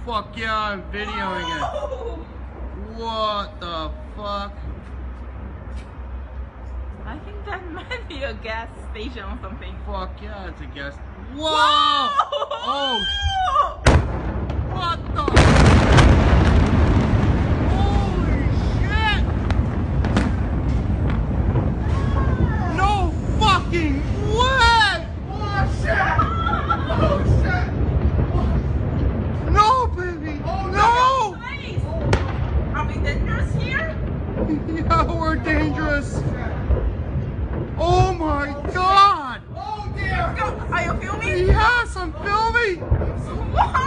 fuck yeah, I'm videoing it. What the fuck? I think that might be a gas station or something. Fuck yeah, it's a gas. Whoa! Whoa! Oh! What the? Holy shit! No fucking way! Oh shit! Oh shit! No, baby! Oh, no! Nice. Are we dangerous here? Yeah, we're dangerous. Oh my god! Oh dear! Are you filming? Yes, I'm filming! Wow!